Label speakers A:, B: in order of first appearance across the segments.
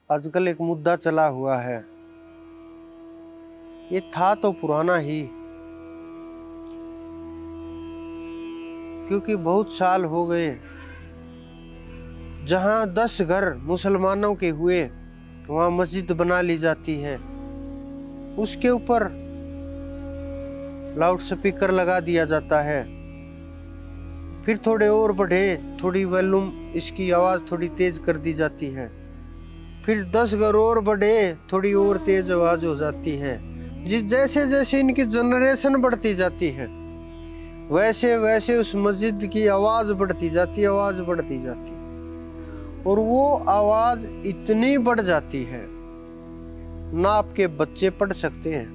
A: आजकल एक मुद्दा चला हुआ है। ये था तो पुराना ही, क्योंकि बहुत साल हो गए जहां 10 घर मुसलमानों के हुए वहां मस्जिद बना ली जाती है, उसके ऊपर लाउड स्पीकर लगा दिया जाता है। फिर थोड़े और बढ़े, थोड़ी वॉल्यूम इसकी आवाज़ थोड़ी तेज कर दी जाती है। फिर 10 घर और बढ़े, थोड़ी और तेज आवाज हो जाती है। जैसे जैसे इनकी जनरेशन बढ़ती जाती है वैसे वैसे उस मस्जिद की आवाज बढ़ती जाती, आवाज बढ़ती जाती, और वो आवाज इतनी बढ़ जाती है ना आपके बच्चे पढ़ सकते हैं,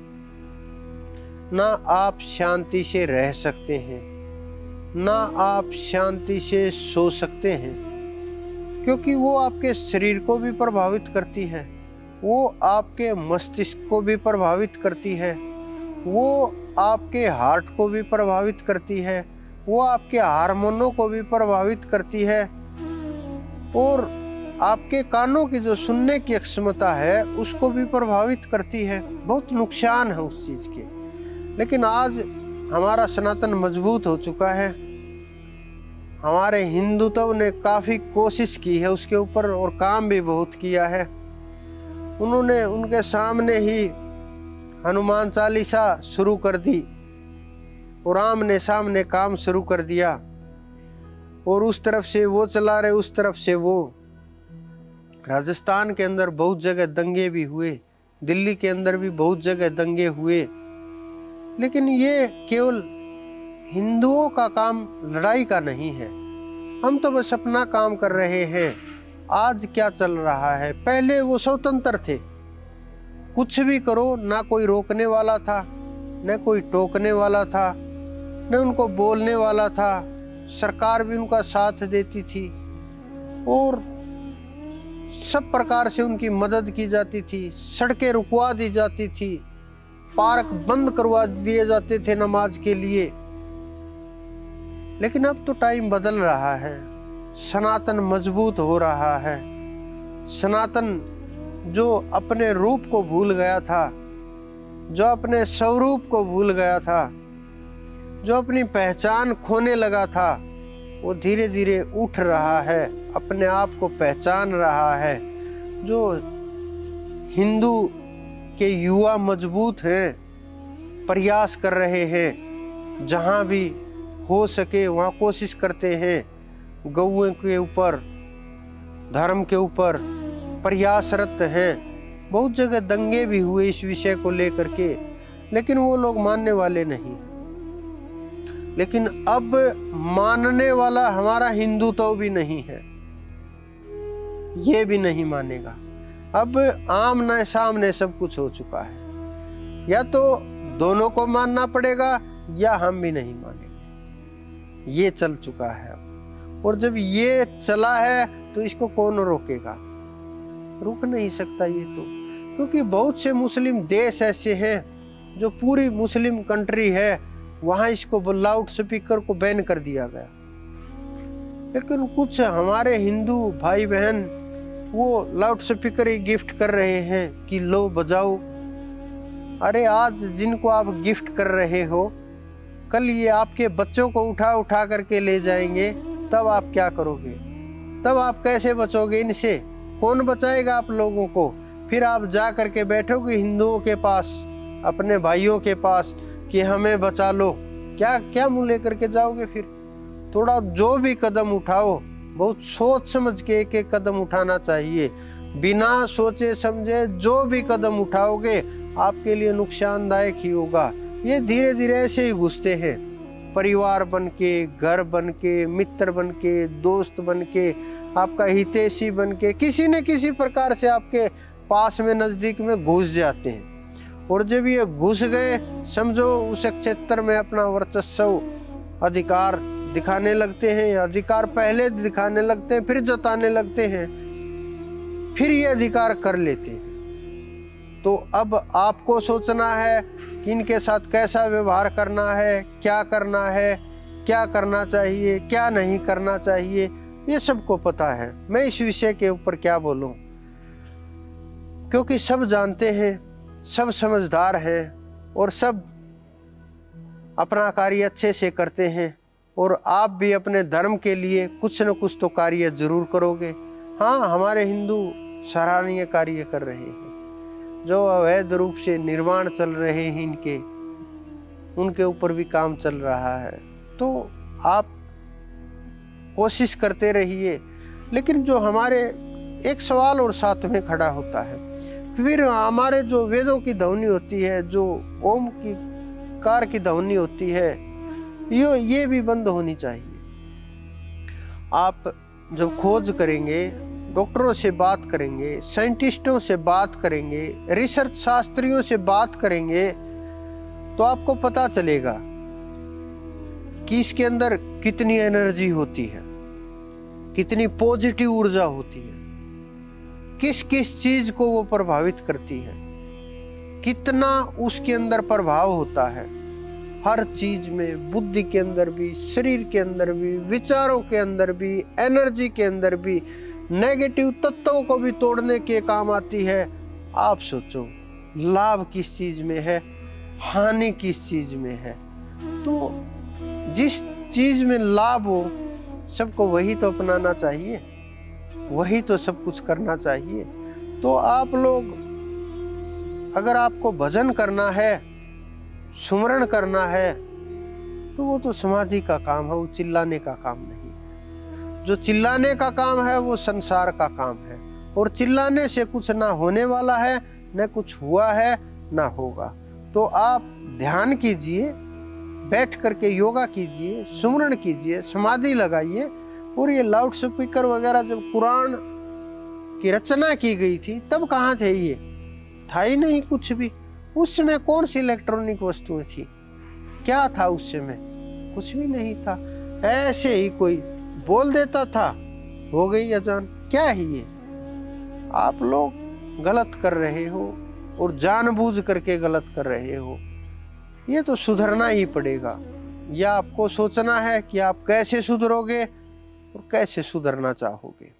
A: ना आप शांति से रह सकते हैं, ना आप शांति से सो सकते हैं, क्योंकि वो आपके शरीर को भी प्रभावित करती है, वो आपके मस्तिष्क को भी प्रभावित करती है, वो आपके हार्ट को भी प्रभावित करती है, वो आपके हार्मोनों को भी प्रभावित करती है, और आपके कानों की जो सुनने की क्षमता है उसको भी प्रभावित करती है। बहुत नुकसान है उस चीज़ के। लेकिन आज हमारा सनातन मजबूत हो चुका है। हमारे हिंदुत्व ने काफ़ी कोशिश की है उसके ऊपर, और काम भी बहुत किया है। उन्होंने उनके सामने ही हनुमान चालीसा शुरू कर दी और आमने सामने काम शुरू कर दिया, और उस तरफ से वो चला रहे, उस तरफ से वो। राजस्थान के अंदर बहुत जगह दंगे भी हुए, दिल्ली के अंदर भी बहुत जगह दंगे हुए, लेकिन ये केवल हिंदुओं का काम लड़ाई का नहीं है। हम तो बस अपना काम कर रहे हैं। आज क्या चल रहा है, पहले वो स्वतंत्र थे, कुछ भी करो, ना कोई रोकने वाला था, न कोई टोकने वाला था, न उनको बोलने वाला था। सरकार भी उनका साथ देती थी और सब प्रकार से उनकी मदद की जाती थी। सड़कें रुकवा दी जाती थी, पार्क बंद करवा दिए जाते थे नमाज के लिए। लेकिन अब तो टाइम बदल रहा है, सनातन मजबूत हो रहा है। सनातन जो अपने रूप को भूल गया था, जो अपने स्वरूप को भूल गया था, जो अपनी पहचान खोने लगा था, वो धीरे धीरे उठ रहा है, अपने आप को पहचान रहा है। जो हिंदू के युवा मजबूत हैं, प्रयास कर रहे हैं, जहाँ भी हो सके वहाँ कोशिश करते हैं, गौओं के ऊपर, धर्म के ऊपर प्रयासरत हैं। बहुत जगह दंगे भी हुए इस विषय को लेकर के, लेकिन वो लोग मानने वाले नहीं। लेकिन अब मानने वाला हमारा हिंदुत्व भी नहीं है, ये भी नहीं मानेगा। अब आमने सामने सब कुछ हो चुका है, या तो दोनों को मानना पड़ेगा या हम भी नहीं मानेंगे। ये चल चुका है अब, और जब ये चला है तो इसको कौन रोकेगा? रुक नहीं सकता ये तो, क्योंकि बहुत से मुस्लिम देश ऐसे हैं जो पूरी मुस्लिम कंट्री है, वहाँ इसको लाउड स्पीकर को बैन कर दिया गया। लेकिन कुछ हमारे हिंदू भाई बहन वो लाउड स्पीकर ही गिफ्ट कर रहे हैं कि लो बजाओ। अरे आज जिनको आप गिफ्ट कर रहे हो, कल ये आपके बच्चों को उठा उठा करके ले जाएंगे, तब आप क्या करोगे? तब आप कैसे बचोगे इनसे? कौन बचाएगा आप लोगों को? फिर आप जा करके बैठोगे हिंदुओं के पास, अपने भाइयों के पास कि हमें बचा लो। क्या क्या मुँह लेकर के जाओगे? फिर थोड़ा जो भी कदम उठाओ, बहुत सोच समझ के एक एक कदम उठाना चाहिए। बिना सोचे समझे जो भी कदम उठाओगे आपके लिए नुकसानदायक ही होगा। ये धीरे धीरे ऐसे ही घुसते हैं, परिवार बन के, घर बन के, मित्र बन के, दोस्त बन के, आपका हितैषी बन के, किसी न किसी प्रकार से आपके पास में, नज़दीक में घुस जाते हैं। और जब ये घुस गए, समझो उस क्षेत्र में अपना वर्चस्व, अधिकार दिखाने लगते हैं। अधिकार पहले दिखाने लगते हैं, फिर जताने लगते हैं, फिर ये अधिकार कर लेते हैं। तो अब आपको सोचना है कि इनके साथ कैसा व्यवहार करना है, क्या करना है, क्या करना चाहिए, क्या नहीं करना चाहिए, ये सबको पता है। मैं इस विषय के ऊपर क्या बोलूं। क्योंकि सब जानते हैं, सब समझदार हैं और सब अपना कार्य अच्छे से करते हैं। और आप भी अपने धर्म के लिए कुछ न कुछ तो कार्य जरूर करोगे। हाँ, हमारे हिंदू सराहनीय कार्य कर रहे हैं। जो अवैध रूप से निर्माण चल रहे हैं इनके, उनके ऊपर भी काम चल रहा है। तो आप कोशिश करते रहिए। लेकिन जो हमारे एक सवाल और साथ में खड़ा होता है, फिर हमारे जो वेदों की ध्वनि होती है, जो ओम की कार की ध्वनि होती है, ये भी बंद होनी चाहिए। आप जब खोज करेंगे, डॉक्टरों से बात करेंगे, साइंटिस्टों से बात करेंगे, रिसर्च शास्त्रियों से बात करेंगे, तो आपको पता चलेगा कि इसके अंदर कितनी एनर्जी होती है, कितनी पॉजिटिव ऊर्जा होती है, किस किस चीज को वो प्रभावित करती है, कितना उसके अंदर प्रभाव होता है। हर चीज में, बुद्धि के अंदर भी, शरीर के अंदर भी, विचारों के अंदर भी, एनर्जी के अंदर भी, नेगेटिव तत्वों को भी तोड़ने के काम आती है। आप सोचो, लाभ किस चीज में है, हानि किस चीज में है। तो जिस चीज में लाभ हो, सबको वही तो अपनाना चाहिए, वही तो सब कुछ करना चाहिए। तो आप लोग, अगर आपको भजन करना है, सुमरण करना है, तो वो तो समाधि का काम है, वो चिल्लाने का काम नहीं है। जो चिल्लाने का काम है वो संसार का काम है, और चिल्लाने से कुछ ना होने वाला है, न कुछ हुआ है, ना होगा। तो आप ध्यान कीजिए, बैठ करके योगा कीजिए, सुमरण कीजिए, समाधि लगाइए। और ये लाउड स्पीकर वगैरह जब कुरान की रचना की गई थी, तब कहाँ थे? ये था ही नहीं कुछ भी। उस समय कौन सी इलेक्ट्रॉनिक वस्तुएं थी? क्या था उस समय? कुछ भी नहीं था। ऐसे ही कोई बोल देता था, हो गई अजान। क्या है ये? आप लोग गलत कर रहे हो, और जानबूझ करके गलत कर रहे हो। ये तो सुधरना ही पड़ेगा। या आपको सोचना है कि आप कैसे सुधरोगे और कैसे सुधरना चाहोगे।